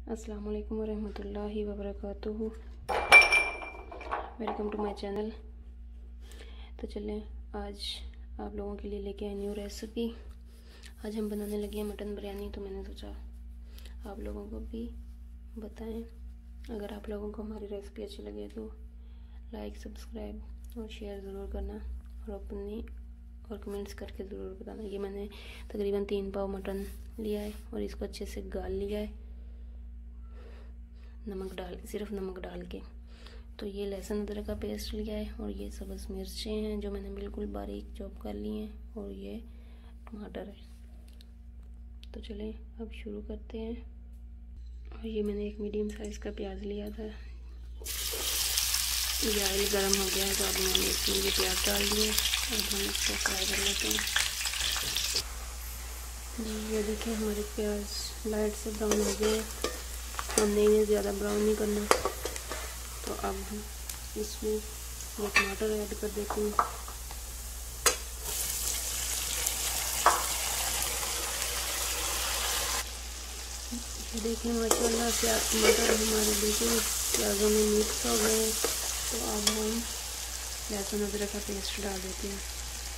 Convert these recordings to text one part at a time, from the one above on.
अस्सलाम वालेकुम वरहमतुल्लाहि वबरकातुहू। Welcome to my channel. तो चलें, आज आप लोगों के लिए लेके आए न्यू रेसिपी। आज हम बनाने लगे हैं मटन बिरयानी। तो मैंने सोचा आप लोगों को भी बताएं। अगर आप लोगों को हमारी रेसिपी अच्छी लगे तो लाइक, सब्सक्राइब और शेयर ज़रूर करना, और अपनी और कमेंट्स करके ज़रूर बताना। ये मैंने तकरीबन 3 पाव मटन लिया है और इसको अच्छे से गाल लिया है, सिर्फ नमक डाल के। तो ये लहसुन अदरक का पेस्ट लिया है, और ये सब्ज़ मिर्चें हैं जो मैंने बिल्कुल बारीक चॉप कर ली हैं, और ये टमाटर है। तो चलें अब शुरू करते हैं। और ये मैंने एक मीडियम साइज़ का प्याज लिया था। ये ऑयल गर्म हो गया है, तो अब मैंने इसमें ये प्याज डाल दिए। अब हम इसको फ्राई कर लेते हैं। ये देखिए हमारे प्याज लाइट से ब्राउन हो गए। हमने इन्हें ज़्यादा ब्राउन नहीं करना। तो अब हम इसमें ये टमाटर ऐड कर देते हैं। ये देखिए माशाल्लाह से टमाटर हमारे बिल्कुल प्याज़ों में मिक्स हो गए हैं। तो अब हम लहसुन अदरक का पेस्ट डाल देते हैं।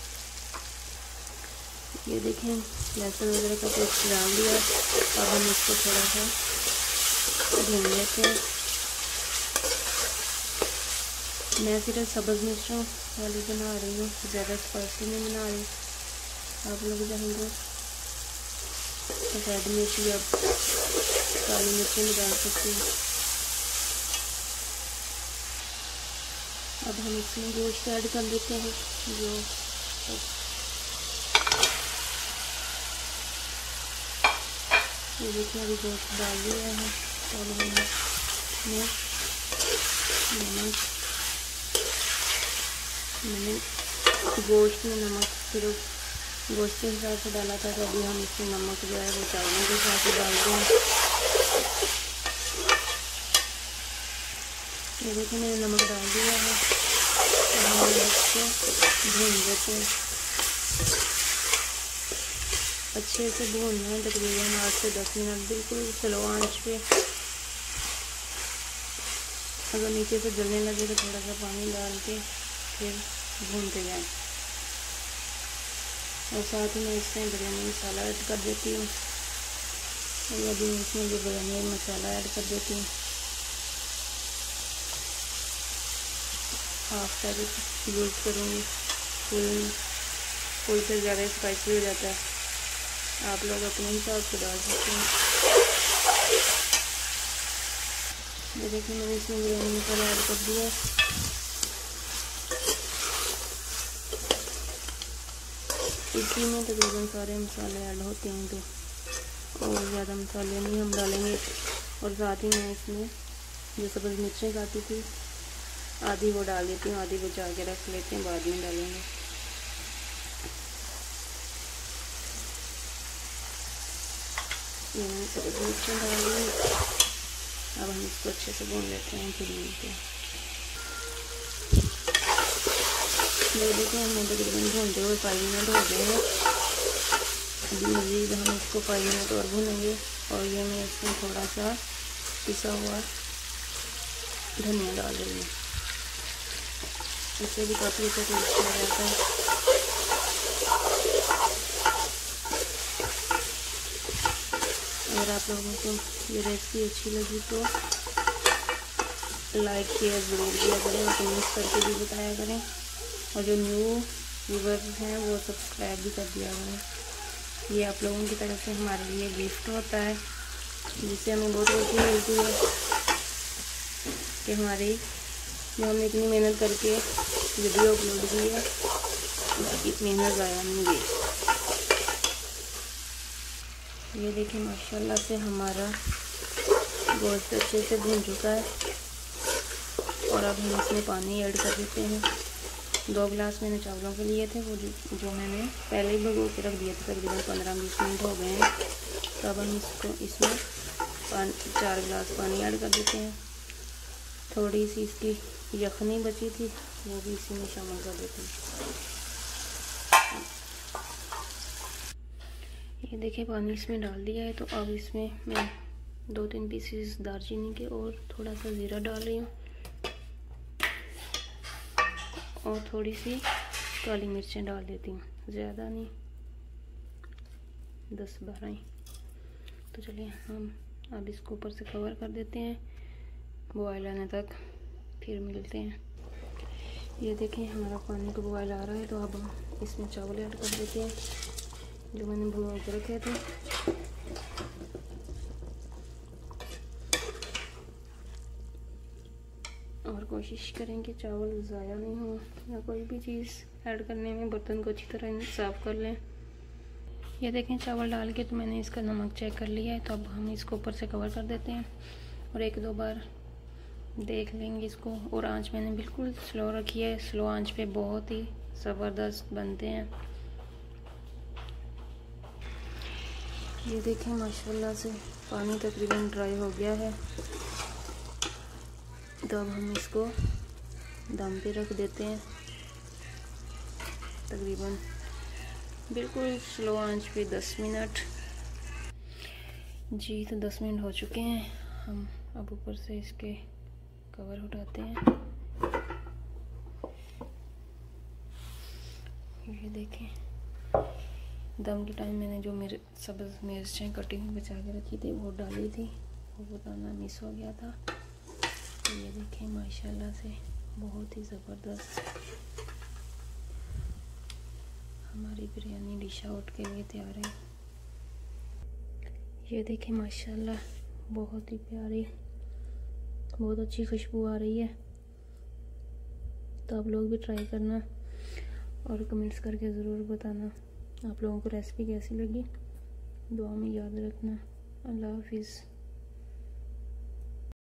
ये देखें लहसुन अदरक का पेस्ट डाल दिया। अब हम इसको थोड़ा सा भून लेते हैं। मैं सिर्फ सब्ज़ मिर्चों वाली बना रही हूँ, ज़्यादा स्पाइसी नहीं बना रही। आप लोग चाहेंगे सफ़ेद मिर्च या काली मिर्चें भी डाल सकते हैं। अब हम इसमें गोश्त ऐड कर देते हैं। ये देखिए अभी गोश्त डाल दिया है। तो अब हम इसमें मैंने गोश्त में नमक सिर्फ गोश्त के हिसाब से डाला था। तो अभी हम इसमें नमक जो है वो चावलों के साथ ही डालते हैं। ये देखिए मैंने नमक डाल दिया है। तो हम इसको भून देते हैं। अच्छे से भूनना है, तकरीबन 8 से 10 मिनट बिल्कुल स्लो आंच पे। अगर नीचे से जलने लगे तो थोड़ा सा पानी डाल के फिर भूनते जाएं। और साथ ही मैं इसमें बिरयानी मसाला ऐड कर देती हूँ। और अभी इसमें ये बिरयानी मसाला ऐड कर देती हूँ। हाफ पैकेट यूज़ करूँगी। फुल से ज़्यादा स्पाइसी हो जाता है। आप लोग अपने हिसाब से डाल सकते हैं। ये देखिए मैंने इसमें बिरयानी मसाला ऐड कर दिया। इसी में तकरीबन सारे मसाले ऐड होते हैं, तो और ज़्यादा मसाले नहीं हम डालेंगे। और साथ ही मैं इसमें जो सब्ज़ मिर्चें काटी थी आधी वो डाल देती हूँ, आधी बचा के रख लेते हैं, बाद में डालेंगे। ये मैंने सब्ज़ मिर्चें डाल दी। अब हम इसको अच्छे से भून लेते हैं। फिर मिलते हैं। ये देखिए हमने तकरीबन भूनते हुए 5 मिनट हो गए हैं। अभी मज़ीद हम इसको 5 मिनट और भूनेंगे। और ये मैं इसमें थोड़ा सा पिसा हुआ धनिया डाल रही हूँ। इससे भी काफ़ी अच्छा टेस्ट आ जाता है। अगर आप लोगों को ये रेसिपी अच्छी लगी तो लाइक शेयर ज़रूर किया करें, और कमेंट्स करके भी बताया करें। और जो न्यू व्यूअर्स हैं वो सब्सक्राइब भी कर दिया करें। ये आप लोगों की तरफ से हमारे लिए गिफ्ट होता है, जिससे हमें बहुत खुशी मिलती है कि हमारी जो हमने इतनी मेहनत करके वीडियो अपलोड की है उसकी मेहनत ज़ाया नहीं गई। ये देखिए माशाल्लाह से हमारा गोश्त अच्छे से भून चुका है। और अब हम इसमें पानी ऐड कर देते हैं। 2 गिलास मैंने चावलों के लिए थे, वो जो मैंने पहले ही भिगो के रख दिए थे। तकरीबन 15-20 मिनट हो गए हैं। तो अब हम इसमें 4 गिलास पानी ऐड कर देते हैं। थोड़ी सी इसकी यखनी बची थी, वो भी इसी में शामिल कर देते हैं। ये देखिए पानी इसमें डाल दिया है। तो अब इसमें मैं 2-3 पीसेस दालचीनी के और थोड़ा सा ज़ीरा डाल रही हूँ और थोड़ी सी काली मिर्चें डाल देती हूँ, ज़्यादा नहीं, 10-12 ही। तो चलिए हम अब इसको ऊपर से कवर कर देते हैं बॉयल आने तक, फिर मिलते हैं। ये देखें हमारा पानी का बॉयल आ रहा है, तो अब हम इसमें चावल ऐड कर देते हैं जो मैंने भिगो के रखे थे। और कोशिश करें कि चावल ज़ाया नहीं हो या कोई भी चीज़ ऐड करने में बर्तन को अच्छी तरह साफ़ कर लें। ये देखें चावल डाल के तो मैंने इसका नमक चेक कर लिया है, तो अब हम इसको ऊपर से कवर कर देते हैं और 1-2 बार देख लेंगे इसको। और आंच मैंने बिल्कुल स्लो रखी है, स्लो आंच पे बहुत ही ज़बरदस्त बनते हैं। ये देखें माशाल्लाह से पानी तकरीबन ड्राई हो गया है, तो अब हम इसको दम पे रख देते हैं तकरीबन बिल्कुल स्लो आंच पे 10 मिनट। जी तो 10 मिनट हो चुके हैं, हम अब ऊपर से इसके कवर उठाते हैं। ये देखें दम के टाइम मैंने जो मेरे सब्ज़ मिर्चें कटी हुई बचा के रखी थी वो डाली थी, वो बताना मिस हो गया था। तो ये देखें माशाल्लाह से बहुत ही ज़बरदस्त हमारी बिरयानी डिश आउट के लिए तैयार है। ये देखें माशाल्लाह बहुत ही प्यारी, बहुत अच्छी खुशबू आ रही है। तो आप लोग भी ट्राई करना और कमेंट्स करके ज़रूर बताना आप लोगों को रेसिपी कैसी लगी। दुआ में याद रखना। अल्लाह हाफिज़।